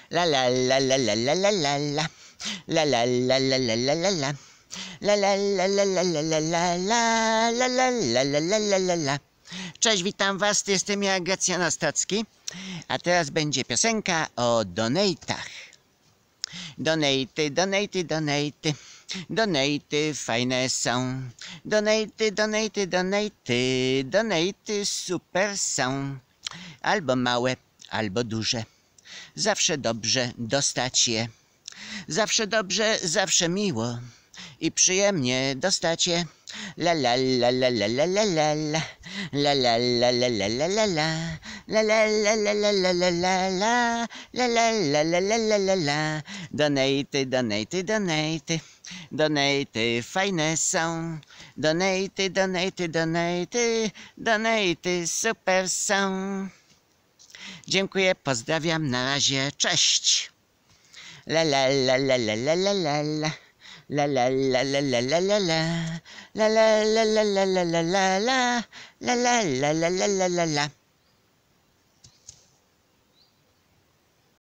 La la la la la la la la la. La la la la la la la la. La la la la la la la la la. La la la la la la la la. Cześć, witam was, jestem ja, Gracjan Ostocki. A teraz będzie piosenka o donatach. Donaty, donaty, donaty. Donaty fajne są. Donaty, donaty, donaty. Donaty super są. Albo małe, albo duże. Zawsze dobrze dostać je. Zawsze dobrze, zawsze miło i przyjemnie dostać je. La la la la la la la la la. La la la la la la la la. La la la la la la la la la. La la la la la la la la. Donaty, donaty, donaty. Donaty fajne są. Donaty, donaty, donaty. Donaty super są. Dziękuję, pozdrawiam, na razie, cześć. La la la la la la la la la. La la la la la la la la. La la la la la la la la la. La la la la la la la la.